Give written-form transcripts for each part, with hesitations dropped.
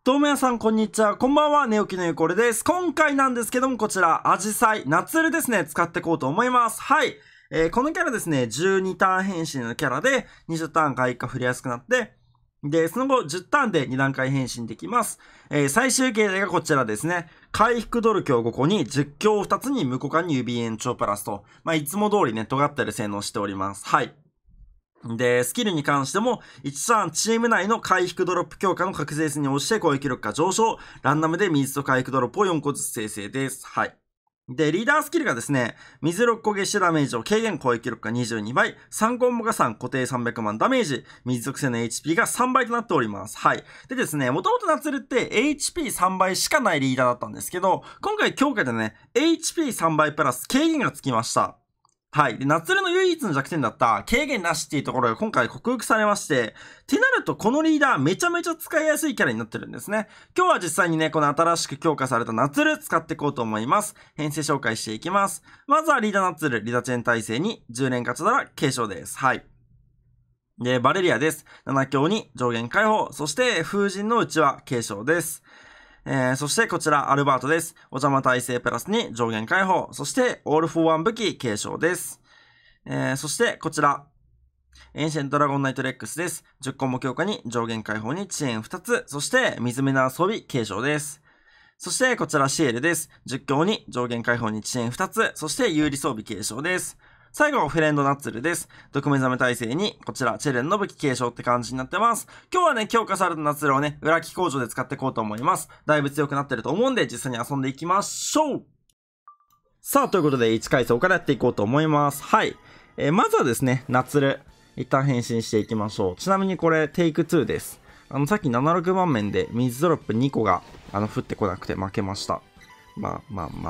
どうも皆さん、こんにちは。こんばんは。寝起きのゆこれです。今回なんですけども、こちら、アジサイ、ナツルですね、使っていこうと思います。はい。このキャラですね、12ターン変身のキャラで、20ターン回復が振りやすくなって、で、その後、10ターンで2段階変身できます。最終形態がこちらですね。回復ドル強5個に、実況2つに無効化に指延長プラスと、いつも通りね、尖ってる性能をしております。はい。で、スキルに関しても、1ターンチーム内の回復ドロップ強化の確定数に応じて攻撃力が上昇、ランダムで水と回復ドロップを4個ずつ生成です。はい。で、リーダースキルがですね、水6個月種ダメージを軽減攻撃力が22倍、3コンボが3固定300万ダメージ、水属性の HP が3倍となっております。はい。でですね、もともとナツルって HP3 倍しかないリーダーだったんですけど、今回強化でね、HP3 倍プラス軽減がつきました。はい。で、ナツルの唯一の弱点だった軽減なしっていうところが今回克服されまして、ってなるとこのリーダーめちゃめちゃ使いやすいキャラになってるんですね。今日は実際にね、この新しく強化されたナツル使っていこうと思います。編成紹介していきます。まずはリーダーナツル、リーダーチェーン耐性に10連勝ちなら継承です。はい。で、バレリアです。7強に上限解放。そして風神のうちは継承です。そしてこちらアルバートです。お邪魔耐性プラスに上限解放。そしてオールフォーワン武器継承です。そしてこちらエンシェントドラゴンナイトレックスです。10コンボ強化に上限解放に遅延2つ。そして水目な装備継承です。そしてこちらシエルです。10強に上限解放に遅延2つ。そして有利装備継承です。最後、フレンドナッツルです。毒目覚め耐性に、こちら、チェレンの武器継承って感じになってます。今日はね、強化されたナッツルをね、裏機工場で使っていこうと思います。だいぶ強くなってると思うんで、実際に遊んでいきましょう。さあ、ということで、1階層からやっていこうと思います。はい。まずはですね、ナッツル、一旦変身していきましょう。ちなみにこれ、テイク2です。さっき76番面で水ドロップ2個が、降ってこなくて負けました。ま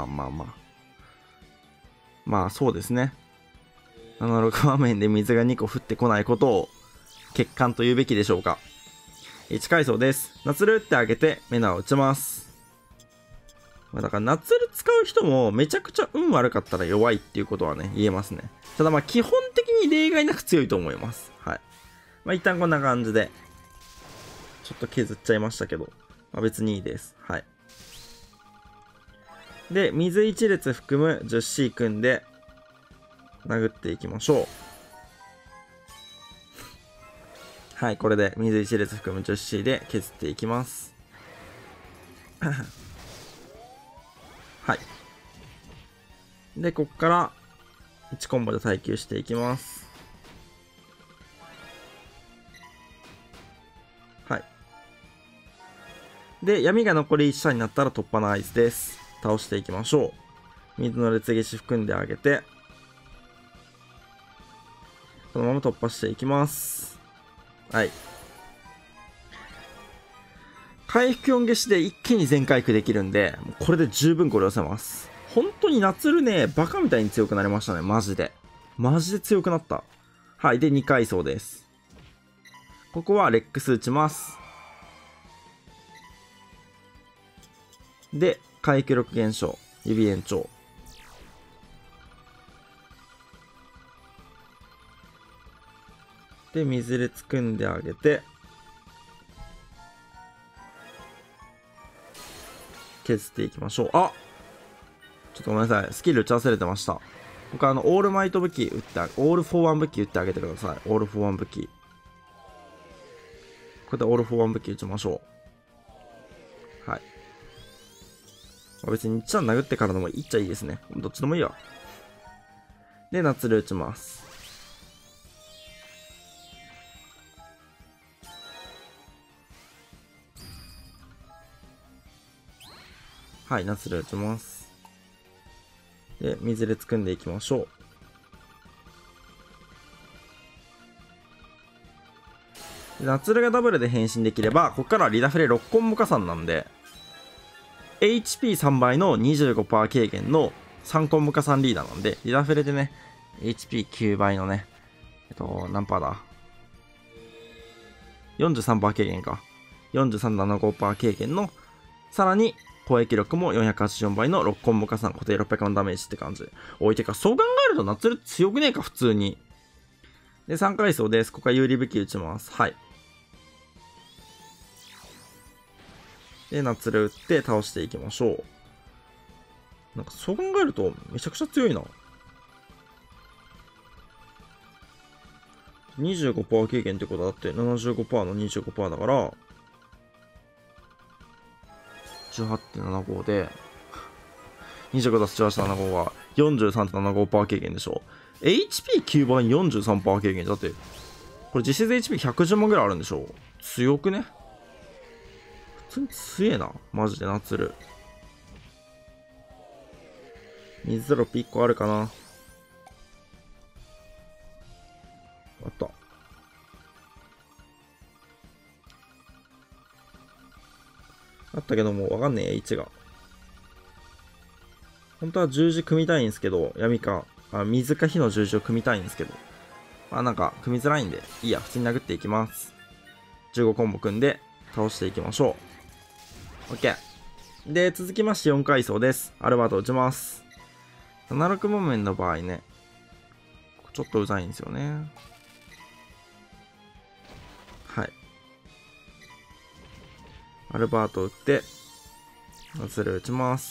あ、そうですね。76場面で水が2個降ってこないことを欠陥と言うべきでしょうか。1階層です。ナツルってあげてメナを打ちます。だからナツル使う人もめちゃくちゃ運悪かったら弱いっていうことはね、言えますね。ただ基本的に例外なく強いと思います。はい。一旦こんな感じで、ちょっと削っちゃいましたけど、別にいいです。はい。で、水1列含む 10C 組んで、殴っていきましょう。はい、これで水1列含む 10C で削っていきます。はい。で、こっから1コンボで耐久していきます。はい。で、闇が残り1射になったら突破の合図です。倒していきましょう。水の列消し含んであげて、このまま突破していきます。はい。回復4消しで一気に全回復できるんで、これで十分これを寄せます。本当にナツルね、バカみたいに強くなりましたね、マジで。マジで強くなった。はい、で、2階層です。ここはレックス打ちます。で、回復力減少、指延長。で、水列組んであげて、削っていきましょう。あ、ちょっとごめんなさい。スキル打ち忘れてました。僕オールマイト武器打って、オールフォーワン武器打ってあげてください。オールフォーワン武器。これでオールフォーワン武器打ちましょう。はい。別に1ターン殴ってからでもいっちゃいいですね。どっちでもいいわ。で、ナツル打ちます。はい、ナツル打ちます。で、水で組んでいきましょう。ナツルがダブルで変身できれば、ここからはリダフレ6コンボ加算なんで、HP3 倍の 25% 軽減の3コンボ加算リーダーなんで、リダフレでね、HP9 倍のね、何パーだ ?43% 軽減か。43.75% 軽減の、さらに、攻撃力も484倍の6コンボ加算、固定600万ダメージって感じ。おい、てか、そう考えるとナツル強くねえか、普通に。で、3階層です。ここは有利武器打ちます。はい。 で、ナツル打って倒していきましょう。なんかそう考えるとめちゃくちゃ強いな。25% 軽減ってことだって 75% の 25% だから 18.75 で25足す18.75は 43.75% 軽減でしょ。 HP9 倍 43% 軽減だって、これ実質 HP110 万ぐらいあるんでしょ。強くね。普通に強えなマジで。ナツル水ドロップ1個あるかな。あった。あったけどもうわかんねえ H が。本当は十字組みたいんですけど、闇か水か火の十字を組みたいんですけど、まあなんか組みづらいんでいいや、普通に殴っていきます。15コンボ組んで倒していきましょう。 OK で、続きまして4階層です。アルバート打ちます。76モメンの場合ね、ちょっとうざいんですよね。はい。アルバート打って、ナツル打ちます。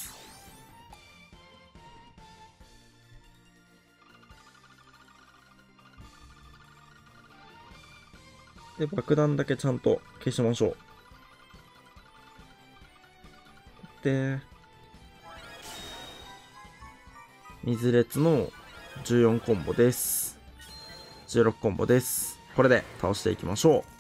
で、爆弾だけちゃんと消しましょう。で、水列の14コンボです。16コンボです。これで倒していきましょう。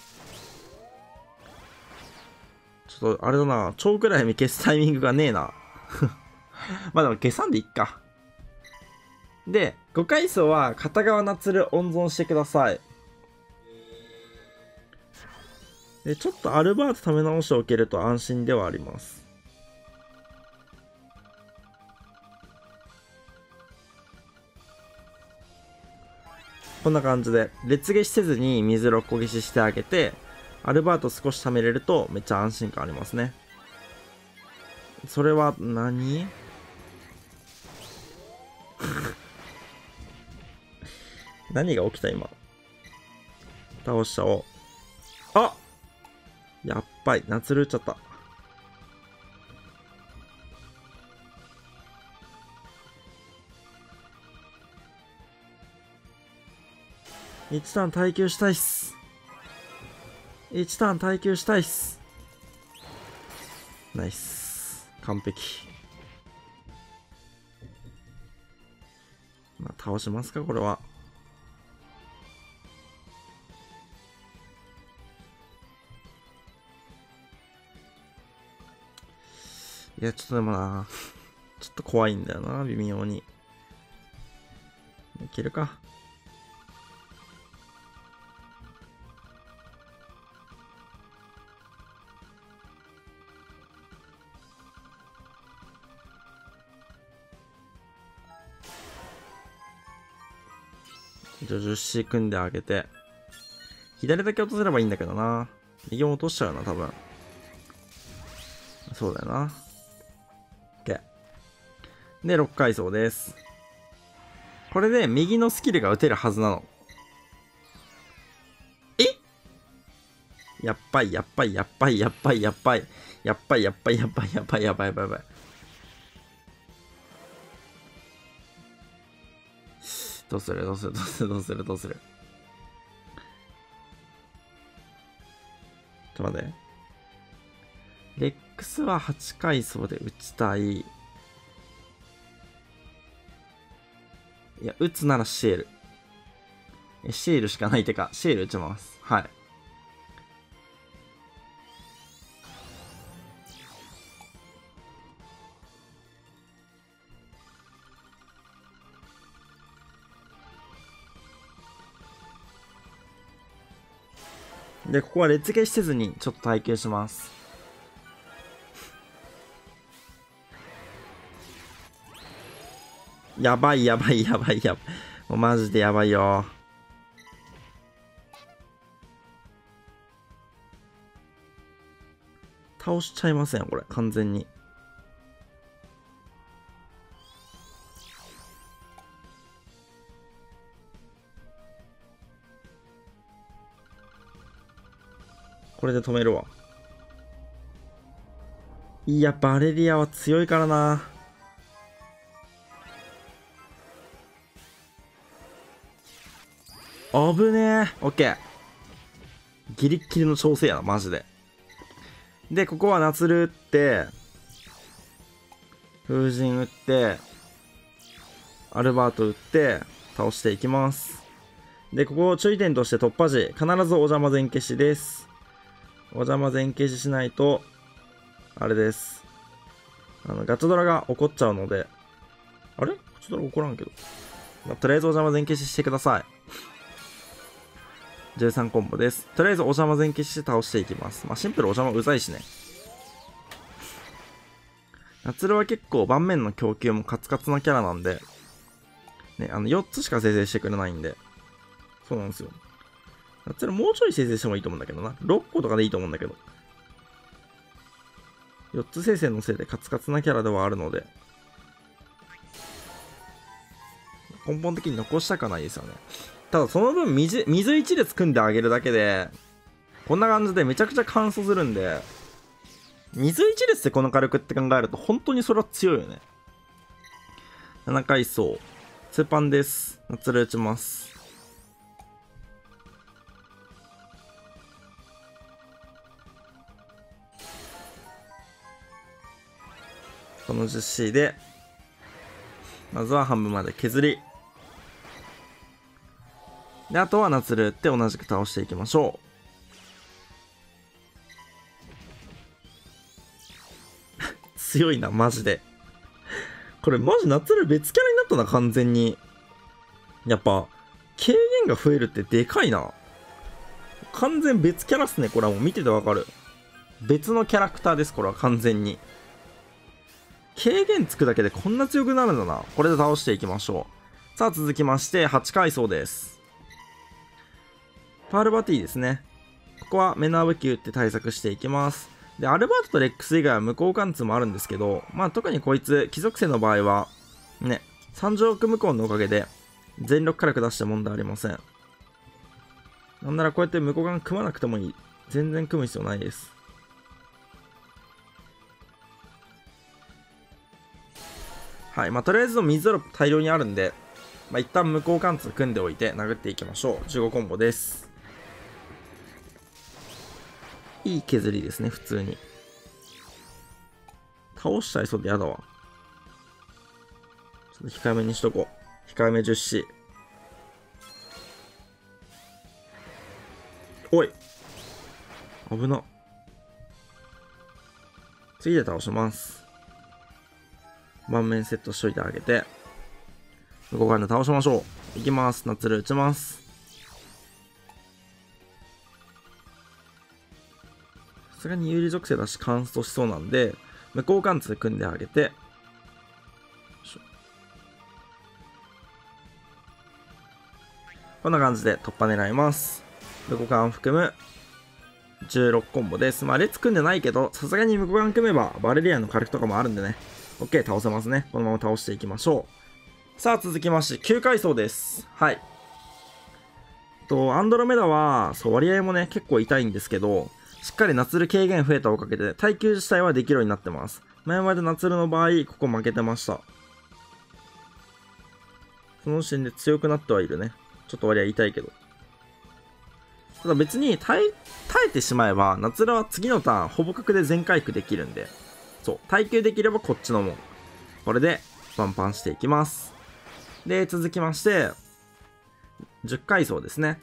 ちょっと、あれだな。超暗闇消すタイミングがねえな。まあでも消さんでいっか。で、5階層は片側ナツル温存してください。で、ちょっとアルバートため直しておけると安心ではあります。こんな感じで、列消しせずに水6個消ししてあげて、アルバート少し貯めれるとめっちゃ安心感ありますね。それは何何が起きた今。倒しちゃおう。あ、やっばい。ナツル打っちゃった。1ターン耐久したいっす。1ターン耐久したいっす。ナイス。完璧。まあ、倒しますか、これは。いや、ちょっとでもな、ちょっと怖いんだよな、微妙に。いけるか。じゃあ 10C 組んであげて。左だけ落とせればいいんだけどな。右も落としちゃうな、多分。そうだよな。OK。で、6階層です。これで右のスキルが打てるはずなの。え、やっばい、やっばい、やっばい、やっばい、やっばい。やっばい、やっばい、やっばい、やっばい、やばい、やばい、やばい。どうするどうするどうするどうするどうする。ちょっと待って。レックスは8階層で打ちたい。いや、打つならシエル。シエルしかないてか、シエル打ちます。はい。で、ここは列消しせずにちょっと耐久します。やばいやばいやばいやばい。もうマジでやばいよ。倒しちゃいません、これ。完全に。これで止めるわ。 いや、バレリアは強いからな。危ねえ。オッケー。ギリッギリの調整やな、マジで。で、ここはナツル打って、風神打って、アルバート打って、倒していきます。で、ここ注意点として突破時、必ずお邪魔全消しです。お邪魔全消ししないと、あれです。ガチャドラが起こっちゃうので、あれガチャドラ起こらんけど。とりあえずお邪魔全消ししてください。13コンボです。とりあえずお邪魔全消しして倒していきます。まあシンプルお邪魔うざいしね。ナツルは結構盤面の供給もカツカツなキャラなんで、ね、4つしか生成してくれないんで、そうなんですよ。ナツルもうちょい生成してもいいと思うんだけどな。6個とかでいいと思うんだけど。4つ生成のせいでカツカツなキャラではあるので、根本的に残したくはないですよね。ただその分水1列組んであげるだけで、こんな感じでめちゃくちゃ乾燥するんで、水1列でこの火力って考えると本当にそれは強いよね。7階層。ツーパンです。ナツル打ちます。この 10C で、まずは半分まで削り。で、あとはナツル打って同じく倒していきましょう。強いな、マジで。これマジナツル別キャラになったな、完全に。やっぱ、軽減が増えるってでかいな。完全別キャラっすね、これはもう見ててわかる。別のキャラクターです、これは完全に。軽減つくだけでこんな強くなるんだな。これで倒していきましょう。さあ続きまして8階層です。パールバティですね。ここはメナー武器打って対策していきます。で、アルバートとレックス以外は無効貫通もあるんですけど、まあ特にこいつ、貴族性の場合は、ね、30億無効のおかげで全力火力出して問題ありません。なんならこうやって無効貫組まなくてもいい。全然組む必要ないです。はい。まあ、とりあえずの水ドロップ大量にあるんで、まあ、一旦無効貫通組んでおいて殴っていきましょう。15コンボです。いい削りですね、普通に。倒しちゃいそうでやだわ。ちょっと控えめにしとこう。控えめ 10C。おい危な。次で倒します。盤面セットしといてあげて、向こう側で倒しましょう。いきます。ナツル打ちます。さすがに有利属性だし乾燥しそうなんで、無効貫通組んであげて、こんな感じで突破狙います。無効貫含む16コンボです。まあ列組んでないけど、さすがに無効貫組めばバレリアンの火力とかもあるんでね。OK、倒せますね。このまま倒していきましょう。さあ続きまして9階層です。はい。アンドロメダは、そう、割合もね、結構痛いんですけど、しっかりナツル軽減増えたおかげで、耐久自体はできるようになってます。前までナツルの場合、ここ負けてました。その時点で強くなってはいるね。ちょっと割合痛いけど。ただ別に耐えてしまえば、ナツルは次のターン、ほぼ角で全回復できるんで、そう、耐久できればこっちのもん。これで、ワンパンしていきます。で、続きまして、10階層ですね。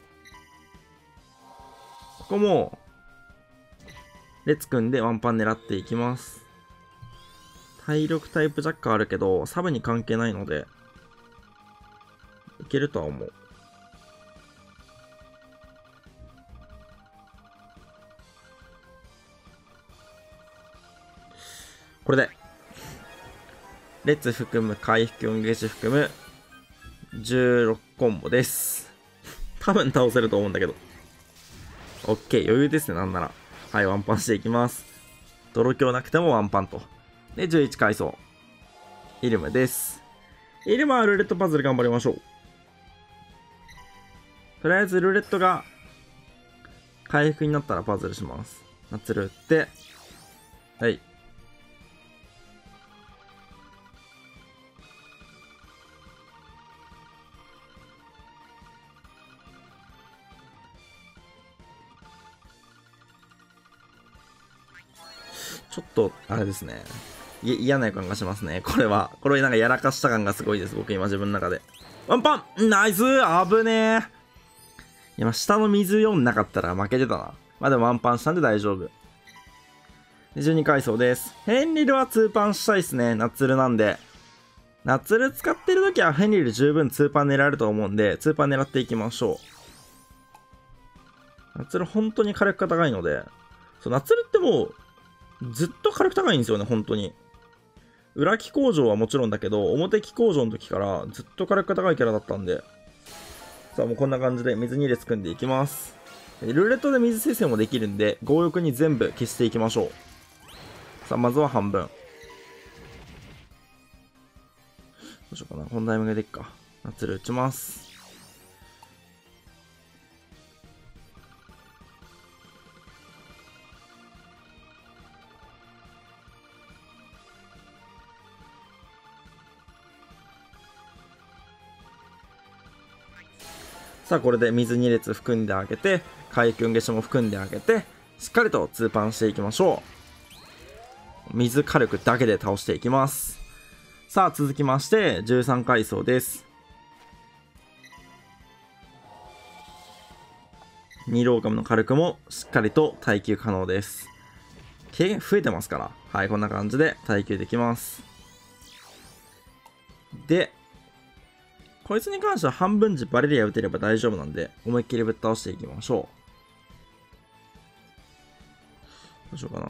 ここも、列組んでワンパン狙っていきます。体力タイプ若干あるけど、サブに関係ないので、いけるとは思う。これで、列含む、回復4ゲージ含む、16コンボです。多分倒せると思うんだけど。OK、余裕ですね、なんなら。はい、ワンパンしていきます。泥強なくてもワンパンと。で、11階層。イルムです。イルムはルーレットパズル頑張りましょう。とりあえずルーレットが回復になったらパズルします。ナツル打って、はい。 ちょっと、あれですね。嫌な予感がしますね。これは。これなんかやらかした感がすごいです。僕今自分の中で。ワンパンナイス危ねえ。いや、まあ、下の水読んなかったら負けてたな。まあでもワンパンしたんで大丈夫。12階層です。ヘンリルは2パンしたいですね。ナッツルなんで。ナッツル使ってる時はヘンリル十分2パン狙えると思うんで、2パン狙っていきましょう。ナッツル本当に火力が高いので、そう、ナッツルってもう、ずっと火力高いんですよね、本当に。裏機工場はもちろんだけど、表機工場の時からずっと火力が高いキャラだったんで。さあ、もうこんな感じで水2列組んでいきます。ルーレットで水生成もできるんで、強欲に全部消していきましょう。さあ、まずは半分。どうしようかな。このタイミングでいっか。ナッツル打ちます。さあ、これで水2列含んであげて、海運消しも含んであげて、しっかりと2パンしていきましょう。水火力だけで倒していきます。さあ、続きまして、13階層です。2ローカムの火力もしっかりと耐久可能です。軽減増えてますから。はい、こんな感じで耐久できます。で、こいつに関しては半分時バレリア打てれば大丈夫なんで、思いっきりぶっ倒していきましょう。どうしようかな。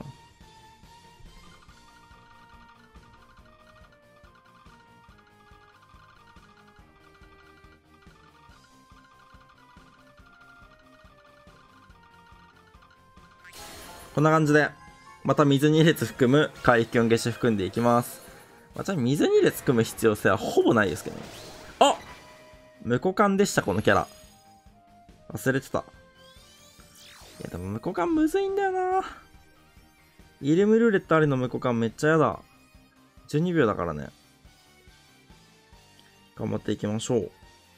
こんな感じで、また水2列含む海域音消し含んでいきます。まあ、水2列含む必要性はほぼないですけどね。あ、無股間でした、このキャラ。忘れてた。いや、でも無股間むずいんだよな。イルムルーレットありの無股間めっちゃやだ。12秒だからね。頑張っていきましょう。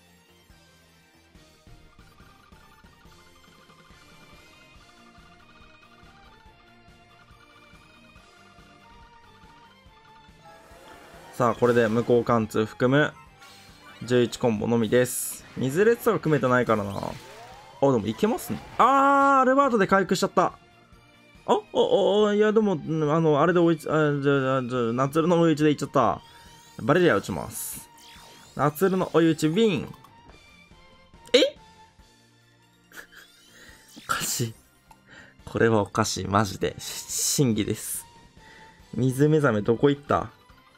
さあ、これで無効貫通含む11コンボのみです。水列とか組めてないからな。あ、でもいけますね。アルバートで回復しちゃった。いや、でも、あれで追いつ、じゃあ、ナッツルの追い打ちでいっちゃった。バレリア打ちます。ナッツルの追い打ち、ウィン。おかしい。これはおかしい。マジで。審議です。水目覚めどこ行った？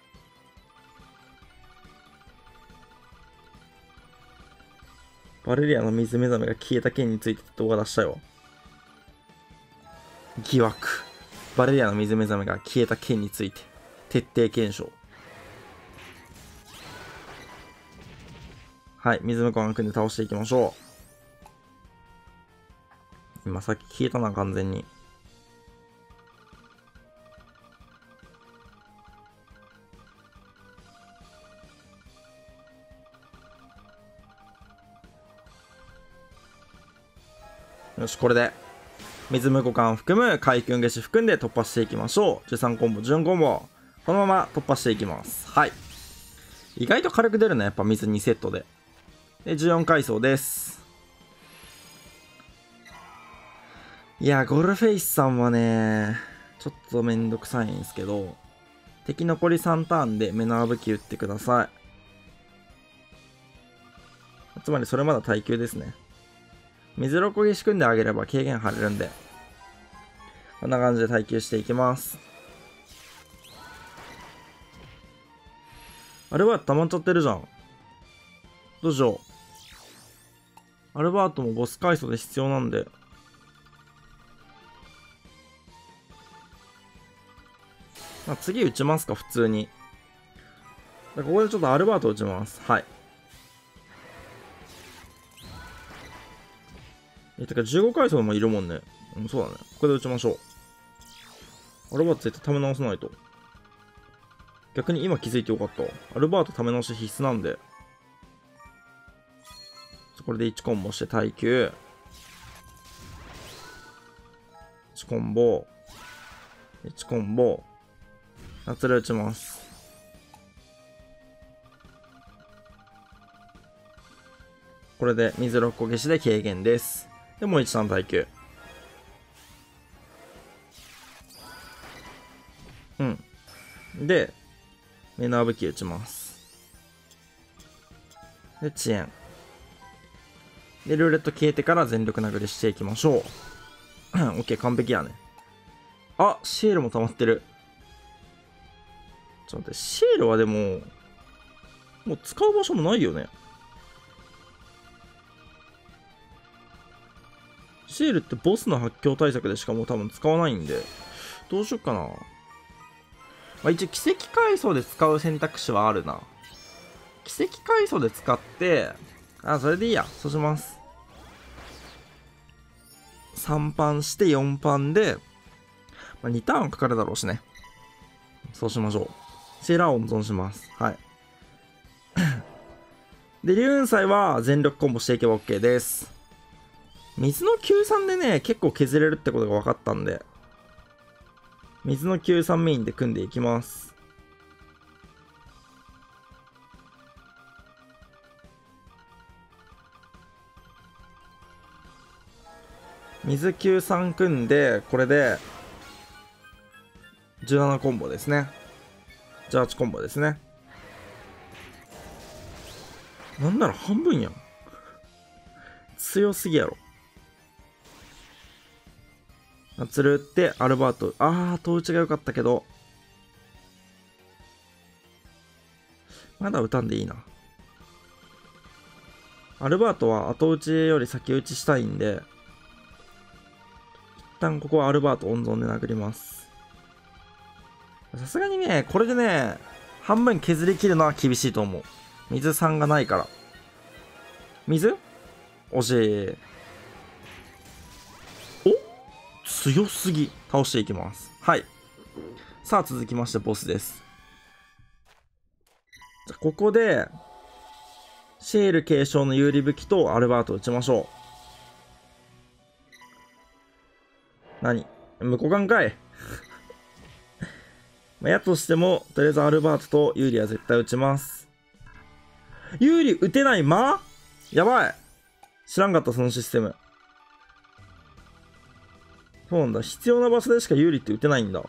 バレリアの水目覚めが消えた件について動画出したよ。疑惑。バレリアの水目覚めが消えた件について徹底検証。はい、水向こうが組んで倒していきましょう。今さっき消えたな、完全に。よし、これで水無互換を含む海運消し含んで突破していきましょう。13コンボ、14コンボ。このまま突破していきます。はい。意外と軽く出るね、やっぱ水2セットで。で、14階層です。いや、ゴルフェイスさんはね、ちょっとめんどくさいんですけど、敵残り3ターンで目の武器打ってください。つまりそれまだ耐久ですね。水ろこぎ仕組んであげれば軽減張れるんで、こんな感じで耐久していきます。アルバート溜まっちゃってるじゃん。どうしよう。アルバートもボス階層で必要なんで。まあ、次打ちますか、普通に。ここでちょっとアルバート打ちます。はい。てか15階層もいるもんね。うん、そうだね。ここで打ちましょう。アルバート絶対溜め直さないと。逆に今気づいてよかった。アルバート溜め直し必須なんで。これで1コンボして耐久。1コンボ。 1コンボ。夏ル打ちます。これで水6個消しで軽減です。で、もう1ターン耐久。で、メナー武器打ちます。で、遅延。で、ルーレット消えてから全力殴りしていきましょう。オッケー、完璧やね。あ、シエルも溜まってる。ちょっと待って、シエルはでも、もう使う場所もないよね。シエルってボスの発狂対策でしかもう多分使わないんで、どうしよっかな。まあ、一応奇跡階層で使う選択肢はあるな。奇跡階層で使って、それでいいや。そうします。3パンして4パンで、2ターンかかるだろうしね。そうしましょう。シェーラーを温存します。はい。で、龍雲祭は全力コンボしていけば OK です。水の救酸でね、結構削れるってことが分かったんで、水の救酸メインで組んでいきます。水救酸組んで、これで、17コンボですね。18コンボですね。なんなら半分やん。強すぎやろ。夏ルってアルバート。ト打ちが良かったけど。まだ打たんでいいな。アルバートは後打ちより先打ちしたいんで、一旦ここはアルバート温存で殴ります。さすがにね、これでね、半分削り切るのは厳しいと思う。水3がないから。水惜しい。お強すぎ。倒していきます。はい。さあ、続きましてボスです。じゃここで、シェール継承の有利武器とアルバート打ちましょう。何無股間かいやとしても、とりあえずアルバートと有利は絶対打ちます。有利打てないやばい。知らんかった、そのシステム。そうなんだ。必要な場所でしか有利って打てないんだ。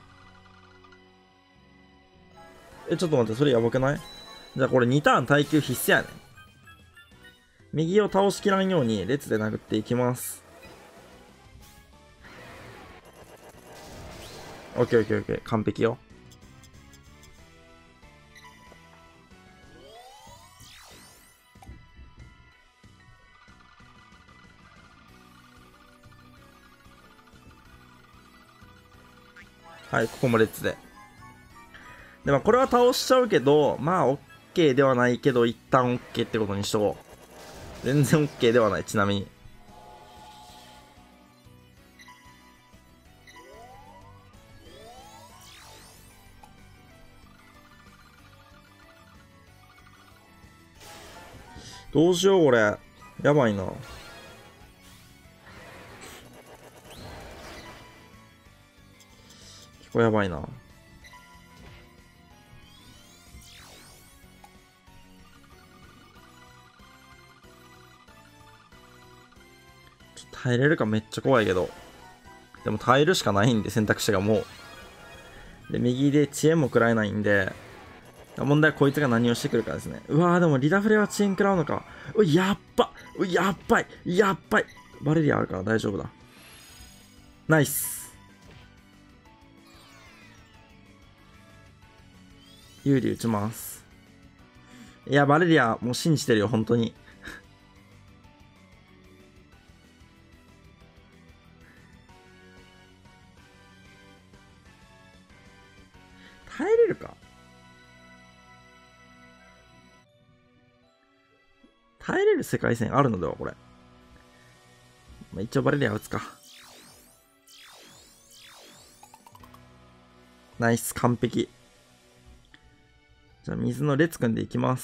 ちょっと待って、それやばくない？じゃあこれ2ターン耐久必須やねん。右を倒しきらんように列で殴っていきます。オッケーオッケーオッケー。完璧よ。はい、ここも列で。で、これは倒しちゃうけど、OK ではないけど、一旦 OK ってことにしとこう。全然 OK ではない、ちなみに。どうしよう、これ。やばいな。結構やばいな。耐えれるかめっちゃ怖いけど。でも耐えるしかないんで、選択肢がもう。で、右で遅延も食らえないんで、問題はこいつが何をしてくるかですね。うわー、でもリダフレは遅延食らうのか。やっばやっばいやっばいバレリアあるから大丈夫だ。ナイス。有利打ちます。いや、バレリアもう信じてるよ、本当に。耐えれるか？耐えれる世界線あるのではこれ。一応バレリア打つか。ナイス、完璧。じゃあ水の列組んでいきます。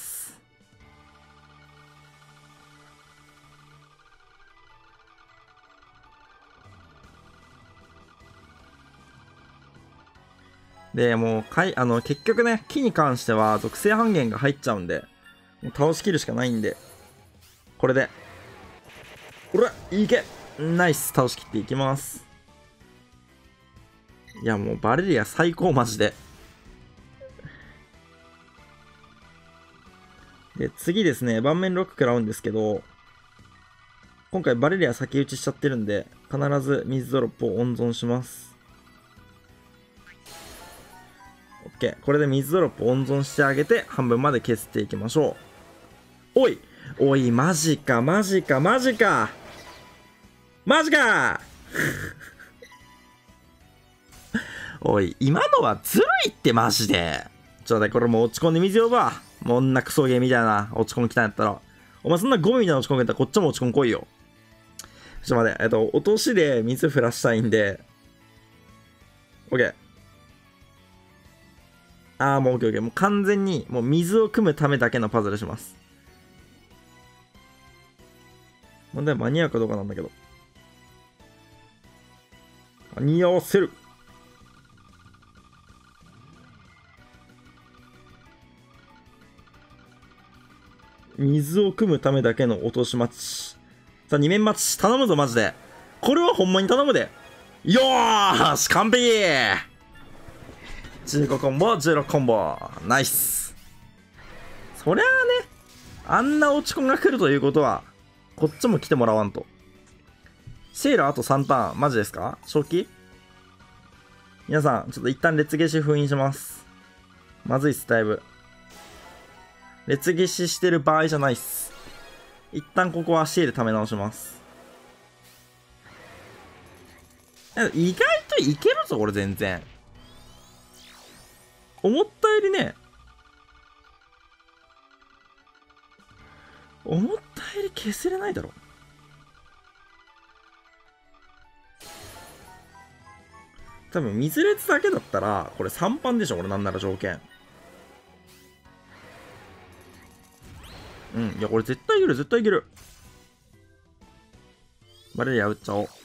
で、もう結局ね、木に関しては属性半減が入っちゃうんで、もう倒しきるしかないんで、これで、ほら、いけナイス倒しきっていきます。いや、もうバレリア最高、マジで。で、次ですね、盤面ロック食らうんですけど、今回バレリア先打ちしちゃってるんで、必ず水ドロップを温存します。OK。これで水ドロップ温存してあげて、半分まで削っていきましょう。おいおい、マジか、マジか、マジかマジかおい、今のはずるいってマジで。ちょっと待って、これもう落ち込んで水呼ば。もう女クソゲーみたいな落ち込ん来たんやったら。お前そんなゴミみたいな落ち込んやったらこっちも落ち込ん来いよ。ちょっと待って、落としで水降らしたいんで。OK。もう OK。もう完全にもう水を汲むためだけのパズルします。問題は間に合うかどうかなんだけど。間に合わせる。水を汲むためだけの落とし待ち。さあ、2面待ち。頼むぞ、マジで。これはほんまに頼むで。よーし完璧 !15 コンボ、16コンボ。ナイス。そりゃあね、あんな落ち込みが来るということは、こっちも来てもらわんと。シェイラあと3ターン、マジですか？正気？皆さん、ちょっと一旦列消し封印します。まずいっす、だいぶ。列消ししてる場合じゃないっす。一旦ここはシェイで溜め直します。意外といけるぞ、これ全然。思ったよりね、思ったより消せれないだろ。多分水列だけだったら、これ3番でしょ、俺なんなら条件。うん、いや、これ絶対いける、絶対いける。バレリア打っちゃおう。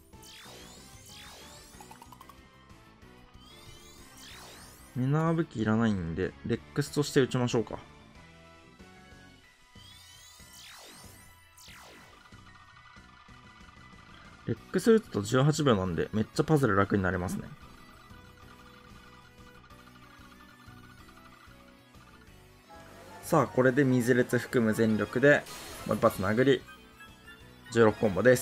メナー武器いらないんで、レックスとして打ちましょうか。レックス打つと18秒なんで、めっちゃパズル楽になりますね。さあ、これで水列含む全力で、もう一発殴り、16コンボです。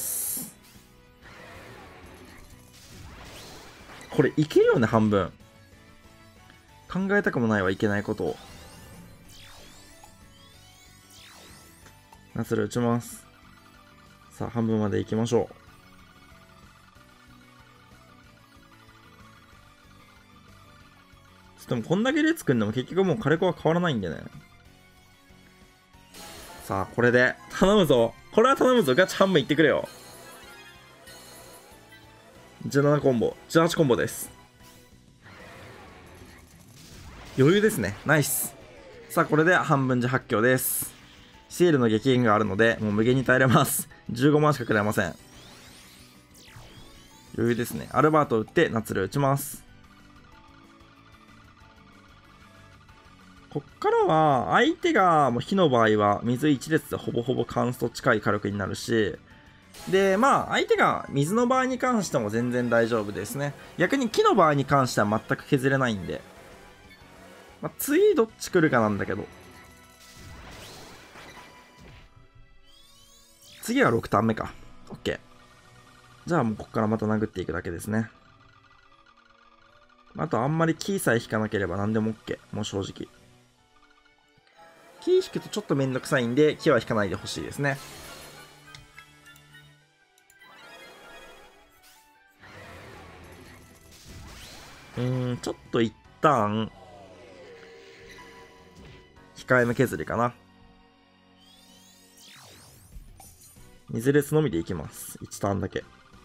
これいけるよね、半分。考えたくもないはいけないことを。ナツル打ちます。さあ、半分まで行きましょう。でもこんだけ列組んでも結局もう火力は変わらないんでね。さあ、これで、頼むぞ。これは頼むぞ。ガチ半分いってくれよ。17コンボ、18コンボです。余裕ですね。ナイス。さあ、これで半分じゃ発狂です。シールの激減があるので、もう無限に耐えれます。15万しかくれません。余裕ですね。アルバート打って、ナツル打ちます。こっからは、相手がもう火の場合は、水1列でほぼほぼカンスト近い火力になるし、で、まあ、相手が水の場合に関しても全然大丈夫ですね。逆に木の場合に関しては全く削れないんで。まあ、次どっち来るかなんだけど。次は6ターン目か。OK。じゃあもうここからまた殴っていくだけですね。あとあんまりキーさえ引かなければ何でも OK。もう正直。キー引くとちょっとめんどくさいんで、キーは引かないでほしいですね。ちょっと一旦、控えめ削りかな。水列のみでいきます。1ターンだけ。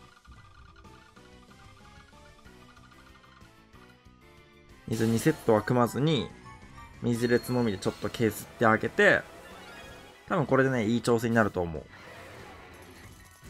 水2セットは組まずに、水列のみでちょっと削ってあげて、多分これでね、いい調整になると思う。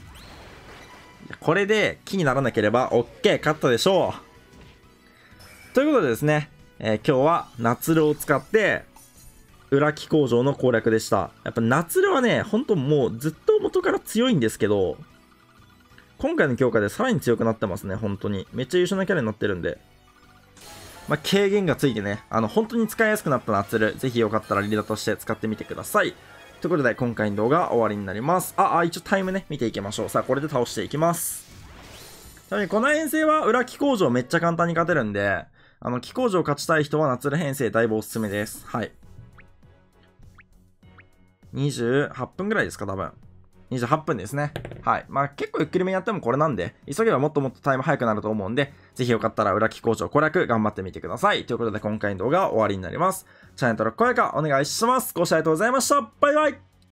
これで木にならなければ OK、勝ったでしょう。 ということでですね、今日はナツルを使って、裏木工場の攻略でした。やっぱナツルはね、ほんともうずっと元から強いんですけど、今回の強化でさらに強くなってますね、本当に。めっちゃ優秀なキャラになってるんで。まあ、軽減がついてね、本当に使いやすくなったナツル、ぜひよかったらリーダーとして使ってみてください。ということで、今回の動画は終わりになります。一応タイムね、見ていきましょう。さあ、これで倒していきます。ちなみに、この編成は裏木工場めっちゃ簡単に勝てるんで、木工場勝ちたい人はナツル編成だいぶおすすめです。はい。28分ぐらいですか、多分。28分ですね。はい。まあ結構ゆっくりめにやってもこれなんで、急げばもっともっとタイム早くなると思うんで、ぜひよかったら裏木工場攻略頑張ってみてください。ということで今回の動画は終わりになります。チャンネル登録、高評価お願いします。ご視聴ありがとうございました。バイバイ。